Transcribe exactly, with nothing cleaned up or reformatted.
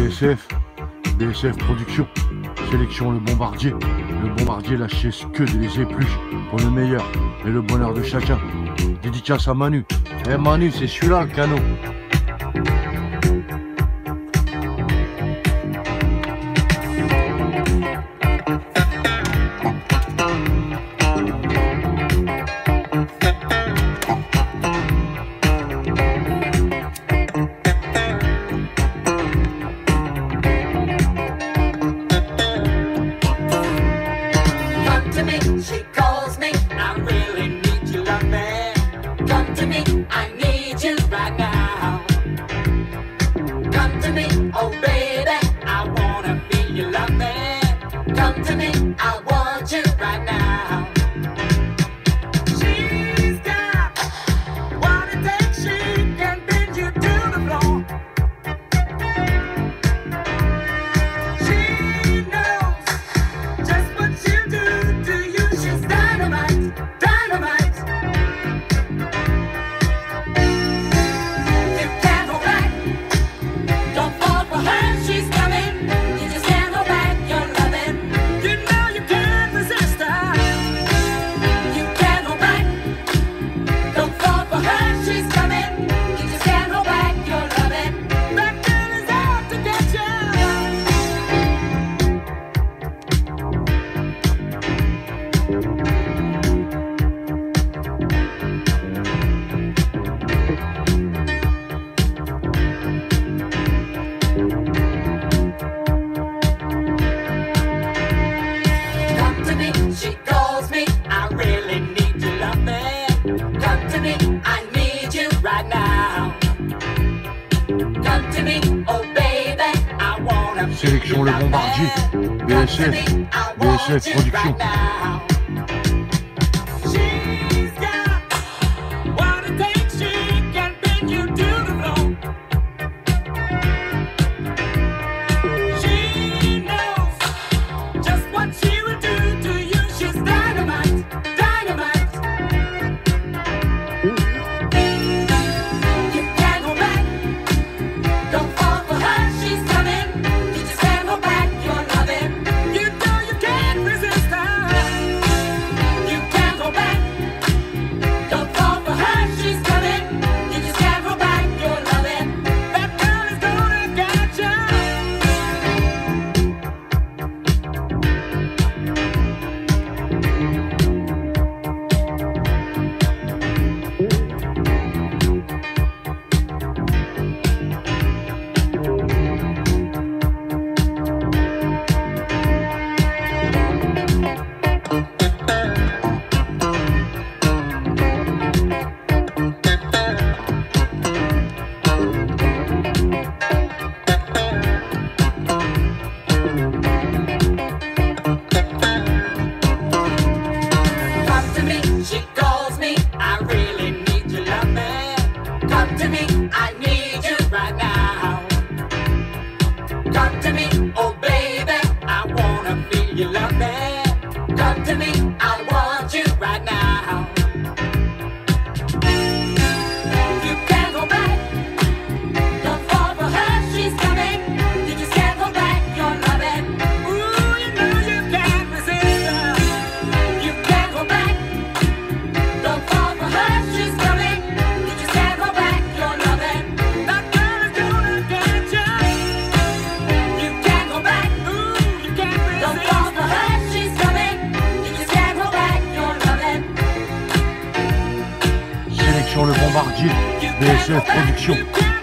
S F, B S F Production, sélection Le Bombardier. Le Bombardier lâchait que des épluches pour le meilleur et le bonheur de chacun. Dédicace à Manu. Eh Manu, c'est celui-là le canon. She calls me, I really need you, love me. Come to me, I need you right now. Come to me, oh baby, I wanna feel you, love me. Come to me, I want you right now. She's got what it takes, she can bend you to the floor. She knows just what she'll do to you. She's dynamite, dynamite. You can't hold back. Don't fall for her, she's coming. You just can't hold back your loving. You know you can't resist her. You can't hold back. Don't fall for her, she's coming. You just can't hold back your loving. That girl is out to get you. Come to me, she calls me, I really need you, love me. Come to me, I need you right now. Come to me, oh baby, I wanna feel Sélection you, Le love Bombardier, me. B S Come to F, me, I B S want F you Production. right now. She's got what it takes, she can bend you to the floor. She knows just what she will do to you. She's dynamite, dynamite. You can't hold back. Don't fall for her, she's coming. You just can't hold back your loving. You know you can't resist her. You can't hold back. Don't fall for her, she's coming. You just can't hold back your loving. That girl is gonna get you. Come to me, she calls me, I really need you, love me. Come to me, I need you right now. Come to me, oh baby, I wanna feel you, love me. Come to me, I want you right now. You can't go back. Don't fall for her, she's coming. You just can't go back your loving. Ooh, you know you can't resist her. You can't go back. Don't fall for her, she's coming. You just can't go back your loving. That girl is gonna get you. You can't go back. Ooh, you can't resist. Don't fall for her, she's coming. You just can't go back your loving. Sélection Le Bombardier, You B S can't F go back. Production. You can't